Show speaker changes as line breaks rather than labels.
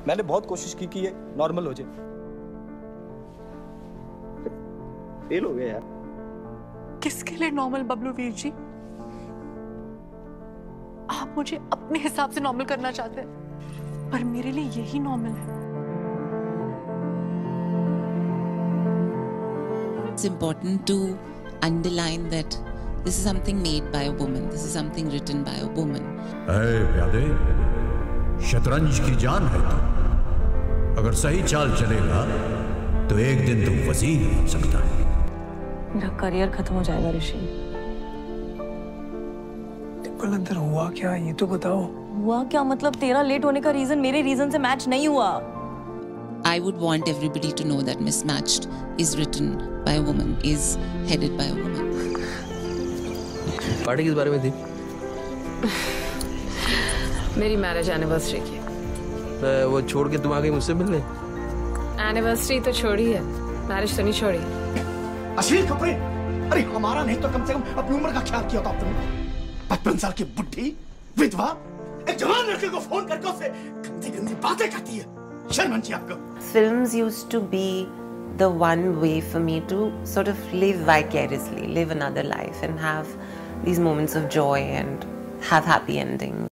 मैंने बहुत कोशिश की कि ये नॉर्मल हो जाए। फेल हो गया यार।
किसके लिए नॉर्मल बबलू वीर जी? आप मुझे अपने हिसाब से नॉर्मल करना चाहते हैं, पर मेरे लिए यही नॉर्मल है।
It's important to underline that this is something made by a woman. This is something written by a woman.
ऐ प्यादे, शतरंज की जान है तू। अगर सही चाल चलेगा तो एक दिन तू वजीर बन सकता है।
मेरा करियर खत्म हो जाएगा ऋषि।
डिम्पल, अंदर हुआ क्या ये तो बताओ।
हुआ क्या मतलब? तेरा लेट होने का रीजन मेरे रीजन से मैच नहीं हुआ।
I would want everybody to know that Mismatched is written by a woman, is headed by a woman.
Party किस बारे में थी?
मेरी मैरिज एनिवर्सरी की।
वो छोड़ के तुम आ गई मुझसे मिलने?
एनिवर्सरी तो छोड़ी है, मैरिज तो नहीं छोड़ी।
अश्लील कपड़े! अरे हमारा नहीं तो कम से कम अपनी उम्र का ख्याल किया था तुमने। 55 साल की बुढ़ी विधवा एक जवान लड़के को फोन करके उससे गंदी गंदी बातें करती है। शर्म आती है आपको?
Films used to be the one way for me to sort of live vicariously, live another life and have these moments of joy and have happy endings.